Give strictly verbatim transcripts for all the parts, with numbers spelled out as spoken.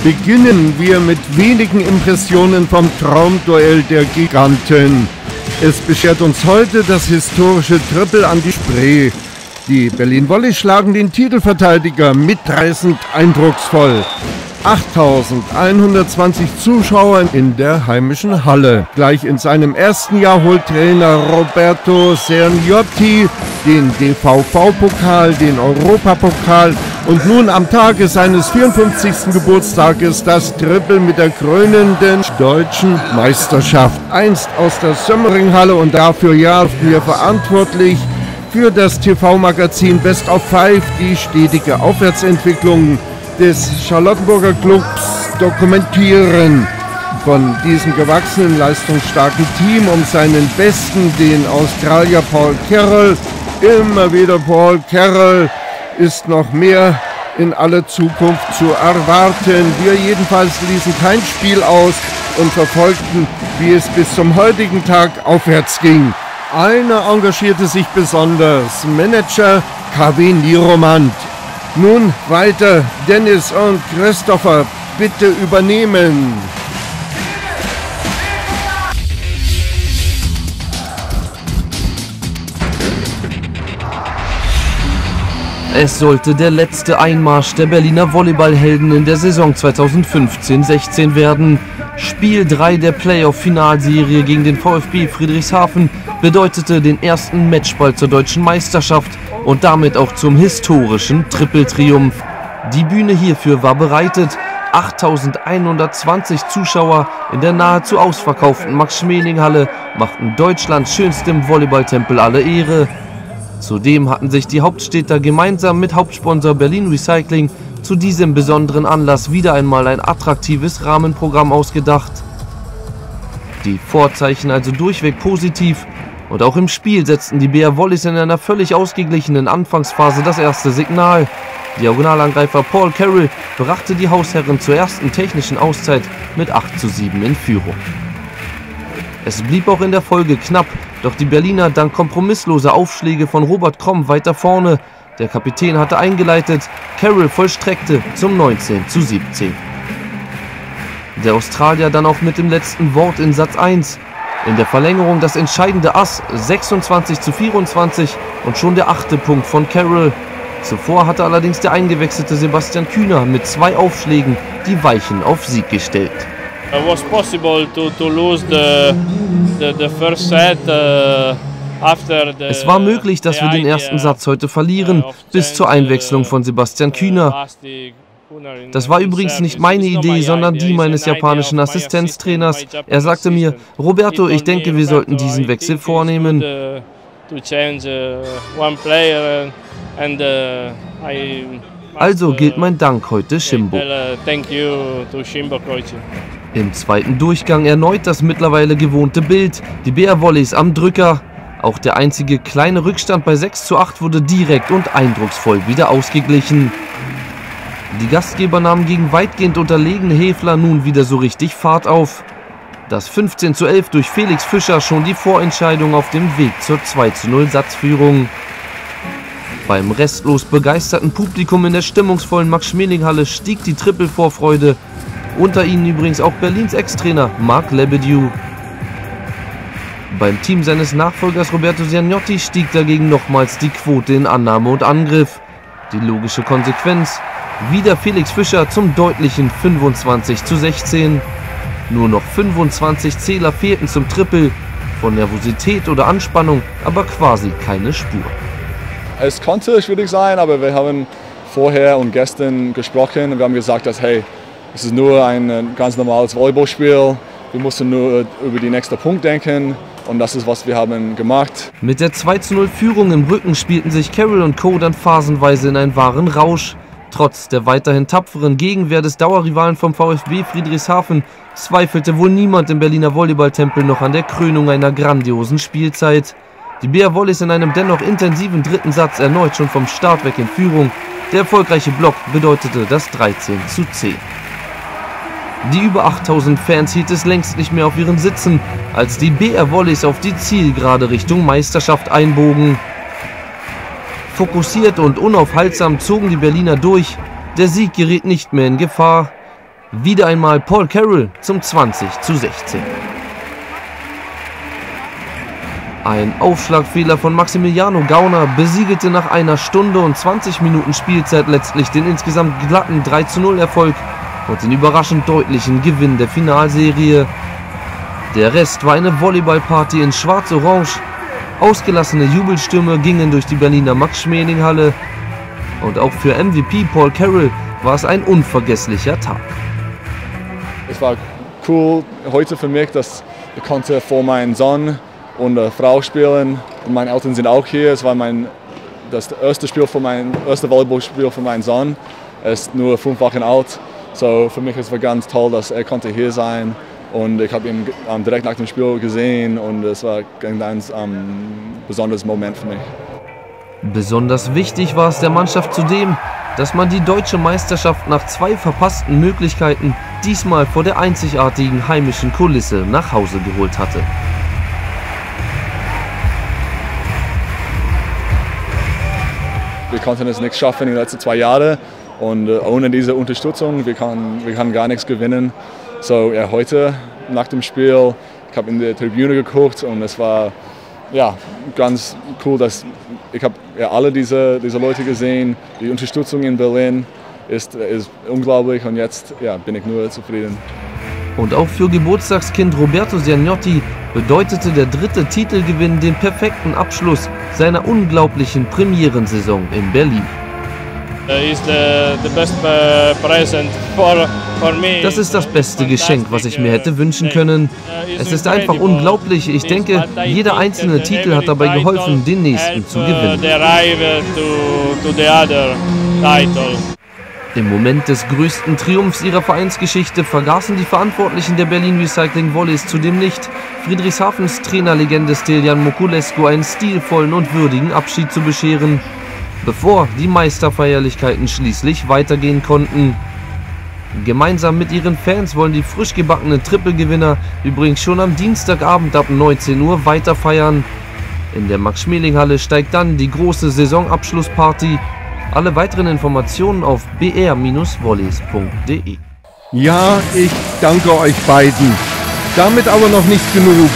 Beginnen wir mit wenigen Impressionen vom Traumduell der Giganten. Es beschert uns heute das historische Triple an die Spree. Die Berlin Volleys schlagen den Titelverteidiger mitreißend eindrucksvoll. achttausendeinhundertzwanzig Zuschauer in der heimischen Halle. Gleich in seinem ersten Jahr holt Trainer Roberto Cerniotti den D V V-Pokal, den Europapokal und nun am Tage seines vierundfünfzigsten Geburtstages das Triple mit der krönenden deutschen Meisterschaft. Einst aus der Sömmering-Halle und dafür ja wir verantwortlich für das T V-Magazin Best of Five die stetige Aufwärtsentwicklung des Charlottenburger Clubs dokumentieren. Von diesem gewachsenen, leistungsstarken Team um seinen Besten, den Australier Paul Carroll, immer wieder Paul Carroll, ist noch mehr in aller Zukunft zu erwarten. Wir jedenfalls ließen kein Spiel aus und verfolgten, wie es bis zum heutigen Tag aufwärts ging. Einer engagierte sich besonders, Manager K W Niromand. Nun weiter, Dennis und Christopher, bitte übernehmen. Es sollte der letzte Einmarsch der Berliner Volleyballhelden in der Saison zweitausendfünfzehn sechzehn werden. Spiel drei der Playoff-Finalserie gegen den VfB Friedrichshafen bedeutete den ersten Matchball zur deutschen Meisterschaft und damit auch zum historischen Triple-Triumph. Die Bühne hierfür war bereitet. achttausendeinhundertzwanzig Zuschauer in der nahezu ausverkauften Max-Schmeling-Halle machten Deutschlands schönstem Volleyballtempel alle Ehre. Zudem hatten sich die Hauptstädter gemeinsam mit Hauptsponsor Berlin Recycling zu diesem besonderen Anlass wieder einmal ein attraktives Rahmenprogramm ausgedacht. Die Vorzeichen also durchweg positiv und auch im Spiel setzten die B R Volleys in einer völlig ausgeglichenen Anfangsphase das erste Signal. Diagonalangreifer Paul Carroll brachte die Hausherren zur ersten technischen Auszeit mit acht zu sieben in Führung. Es blieb auch in der Folge knapp, doch die Berliner dank kompromissloser Aufschläge von Robert Kromm weiter vorne. Der Kapitän hatte eingeleitet, Carroll vollstreckte zum neunzehn zu siebzehn. Der Australier dann auch mit dem letzten Wort in Satz eins. In der Verlängerung das entscheidende Ass, sechsundzwanzig zu vierundzwanzig und schon der achte Punkt von Carroll. Zuvor hatte allerdings der eingewechselte Sebastian Kühner mit zwei Aufschlägen die Weichen auf Sieg gestellt. It was possible to, to lose the, the, the first set, uh, after the, es war möglich, dass wir den ersten Satz heute verlieren, bis zur Einwechslung von Sebastian Kühner. Das war übrigens nicht meine Idee, sondern die meines japanischen Assistenztrainers. Er sagte mir, Roberto, ich denke, wir sollten diesen Wechsel vornehmen. Also gilt mein Dank heute Shimbo. Im zweiten Durchgang erneut das mittlerweile gewohnte Bild. Die B R Volleys am Drücker. Auch der einzige kleine Rückstand bei sechs zu acht wurde direkt und eindrucksvoll wieder ausgeglichen. Die Gastgeber nahmen gegen weitgehend unterlegene Häfler nun wieder so richtig Fahrt auf. Das fünfzehn zu elf durch Felix Fischer schon die Vorentscheidung auf dem Weg zur zwei zu null Satzführung. Beim restlos begeisterten Publikum in der stimmungsvollen Max-Schmeling-Halle stieg die Triple-Vorfreude. Unter ihnen übrigens auch Berlins Ex-Trainer Marc Lebedew. Beim Team seines Nachfolgers Roberto Cerniotti stieg dagegen nochmals die Quote in Annahme und Angriff. Die logische Konsequenz: wieder Felix Fischer zum deutlichen fünfundzwanzig zu sechzehn. Nur noch fünfundzwanzig Zähler fehlten zum Triple. Von Nervosität oder Anspannung aber quasi keine Spur. Es konnte schwierig sein, aber wir haben vorher und gestern gesprochen und wir haben gesagt, dass hey, es ist nur ein ganz normales Volleyballspiel. Wir mussten nur über den nächsten Punkt denken und das ist, was wir haben gemacht. Mit der zwei zu null Führung im Rücken spielten sich Carroll und Co. dann phasenweise in einen wahren Rausch. Trotz der weiterhin tapferen Gegenwehr des Dauerrivalen vom VfB Friedrichshafen zweifelte wohl niemand im Berliner Volleyballtempel noch an der Krönung einer grandiosen Spielzeit. Die B R Volleys in einem dennoch intensiven dritten Satz erneut schon vom Start weg in Führung. Der erfolgreiche Block bedeutete das dreizehn zu zehn. Die über achttausend Fans hielt es längst nicht mehr auf ihren Sitzen, als die B R Volleys auf die Zielgerade Richtung Meisterschaft einbogen. Fokussiert und unaufhaltsam zogen die Berliner durch. Der Sieg geriet nicht mehr in Gefahr. wieder einmal Paul Carroll zum zwanzig zu sechzehn. Ein Aufschlagfehler von Maximiliano Gauner besiegelte nach einer Stunde und zwanzig Minuten Spielzeit letztlich den insgesamt glatten drei zu null Erfolg und den überraschend deutlichen Gewinn der Finalserie. Der Rest war eine Volleyballparty in Schwarz-Orange. Ausgelassene Jubelstürme gingen durch die Berliner Max-Schmeling-Halle. Und auch für M V P Paul Carroll war es ein unvergesslicher Tag. Es war cool heute für mich, dass ich konnte vor meinem Sohn und der Frau spielen. Und meine Eltern sind auch hier. Es war mein, das erste Spiel für mein erste Volleyballspiel für meinen Sohn. Er ist nur fünf Wochen alt. So für mich ist es ganz toll, dass er konnte hier sein. Und ich habe ihn um, direkt nach dem Spiel gesehen und es war ein ganz um, besonderes Moment für mich. Besonders wichtig war es der Mannschaft zudem, dass man die deutsche Meisterschaft nach zwei verpassten Möglichkeiten diesmal vor der einzigartigen heimischen Kulisse nach Hause geholt hatte. Wir konnten es nicht schaffen in den letzten zwei Jahren und uh, ohne diese Unterstützung wir kann wir kann gar nichts gewinnen. So ja, heute nach dem Spiel, ich habe in der Tribüne geguckt und es war ja ganz cool, dass ich habe ja, alle diese, diese Leute gesehen. Die Unterstützung in Berlin ist, ist unglaublich und jetzt ja, bin ich nur zufrieden. Und auch für Geburtstagskind Roberto Giannotti bedeutete der dritte Titelgewinn den perfekten Abschluss seiner unglaublichen Premierensaison in Berlin. Das ist das beste Geschenk, was ich mir hätte wünschen können. Es ist einfach unglaublich. Ich denke, jeder einzelne Titel hat dabei geholfen, den nächsten zu gewinnen. Im Moment des größten Triumphs ihrer Vereinsgeschichte vergaßen die Verantwortlichen der Berlin Recycling Volleys zudem nicht, Friedrichshafens Trainerlegende Stiljan Moculescu einen stilvollen und würdigen Abschied zu bescheren, bevor die Meisterfeierlichkeiten schließlich weitergehen konnten. Gemeinsam mit ihren Fans wollen die frisch gebackenen Triple-Gewinner übrigens schon am Dienstagabend ab neunzehn Uhr weiter feiern. In der Max-Schmeling-Halle steigt dann die große Saisonabschlussparty. Alle weiteren Informationen auf b r Bindestrich volleys punkt de. Ja, ich danke euch beiden. Damit aber noch nicht genug.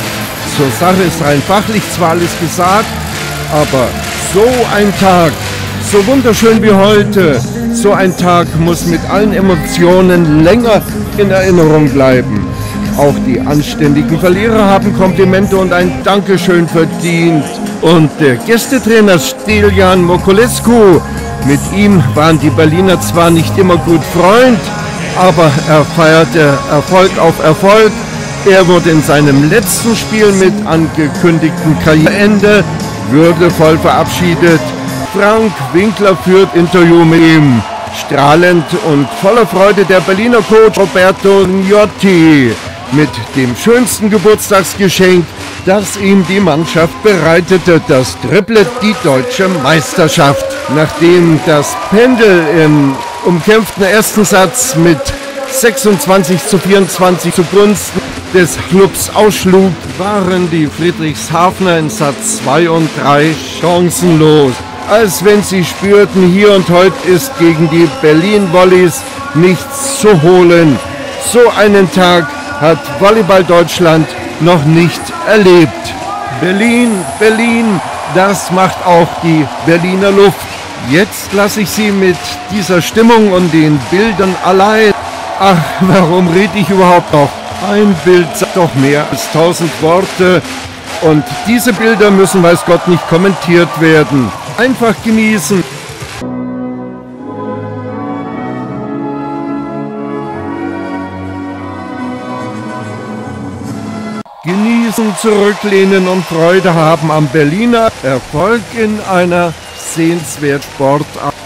Zur Sache ist rein fachlich zwar alles gesagt, aber so ein Tag, so wunderschön wie heute, so ein Tag muss mit allen Emotionen länger in Erinnerung bleiben. Auch die anständigen Verlierer haben Komplimente und ein Dankeschön verdient. Und der Gästetrainer Stiljan Moculescu, mit ihm waren die Berliner zwar nicht immer gut Freund, aber er feierte Erfolg auf Erfolg. Er wurde in seinem letzten Spiel mit angekündigtem Karriereende würdevoll verabschiedet. Frank Winkler führt Interview mit ihm. Strahlend und voller Freude der Berliner Coach Roberto Giannotti mit dem schönsten Geburtstagsgeschenk, das ihm die Mannschaft bereitete, das Triplet, die deutsche Meisterschaft. Nachdem das Pendel im umkämpften ersten Satz mit sechsundzwanzig zu vierundzwanzig zugunsten des Clubs ausschlug, waren die Friedrichshafener in Satz zwei und drei chancenlos. Als wenn sie spürten, hier und heute ist gegen die Berlin Volleys nichts zu holen. So einen Tag hat Volleyball Deutschland noch nicht erlebt. Berlin, Berlin, das macht auch die Berliner Luft. Jetzt lasse ich Sie mit dieser Stimmung und den Bildern allein. Ach, warum rede ich überhaupt noch? Ein Bild sagt doch mehr als tausend Worte. Und diese Bilder müssen, weiß Gott, nicht kommentiert werden. Einfach genießen. Genießen, zurücklehnen und Freude haben am Berliner Erfolg in einer sehenswerten Sportart.